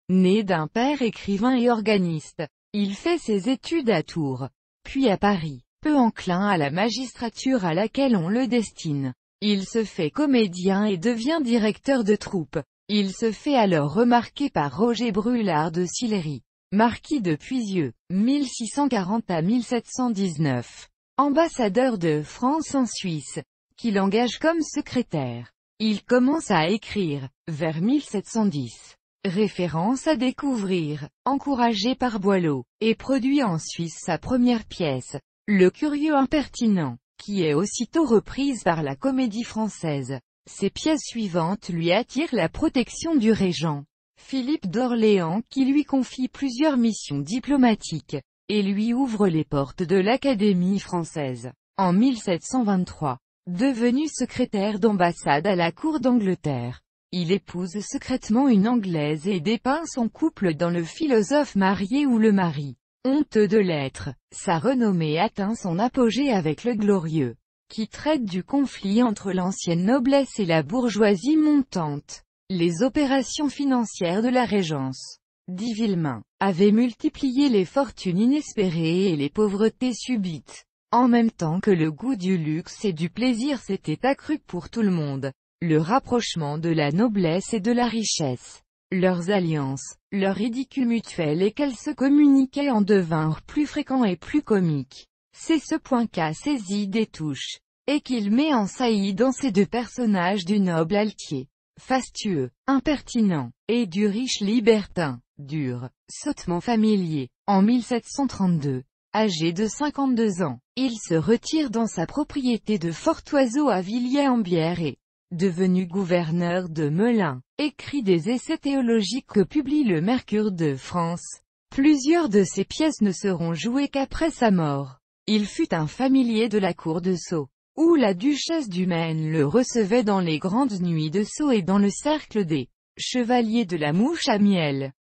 Né d'un père écrivain et organiste, il fait ses études à Tours, puis à Paris. Peu enclin à la magistrature à laquelle on le destine, il se fait comédien et devient directeur de troupe. Il se fait alors remarquer par Roger Brulart de Sillery, marquis de Puisieux, 1640 à 1719, ambassadeur de France en Suisse, qui l'engage comme secrétaire. Il commence à écrire, vers 1710, Référence à découvrir, encouragé par Boileau, et produit en Suisse sa première pièce, Le Curieux Impertinent, qui est aussitôt reprise par la Comédie Française. Ses pièces suivantes lui attirent la protection du régent, Philippe d'Orléans, qui lui confie plusieurs missions diplomatiques, et lui ouvre les portes de l'Académie française. En 1723, devenu secrétaire d'ambassade à la cour d'Angleterre, il épouse secrètement une Anglaise et dépeint son couple dans Le Philosophe marié ou Le Mari. Honteux de l'être, sa renommée atteint son apogée avec Le Glorieux, qui traite du conflit entre l'ancienne noblesse et la bourgeoisie montante. Les opérations financières de la Régence, dit Villemain, avaient multiplié les fortunes inespérées et les pauvretés subites, en même temps que le goût du luxe et du plaisir s'était accru pour tout le monde. Le rapprochement de la noblesse et de la richesse, leurs alliances, leur ridicule mutuel et qu'elles se communiquaient en devinrent plus fréquents et plus comiques. C'est ce point qu'a saisi Destouches, et qu'il met en saillie dans ces deux personnages du noble altier, fastueux, impertinent, et du riche libertin, dur, sottement familier. En 1732, âgé de 52 ans, il se retire dans sa propriété de Fortoiseau à Villiers-en-Bière et, devenu gouverneur de Melun, écrit des essais théologiques que publie le Mercure de France. Plusieurs de ses pièces ne seront jouées qu'après sa mort. Il fut un familier de la cour de Sceaux, où la duchesse du Maine le recevait dans les grandes nuits de Sceaux et dans le cercle des chevaliers de la Mouche à Miel.